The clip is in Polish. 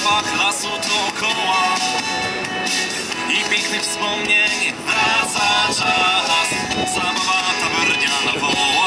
zapach lasu dookoła i pięknych wspomnień wraca czas. Zabawa tawerniana woła.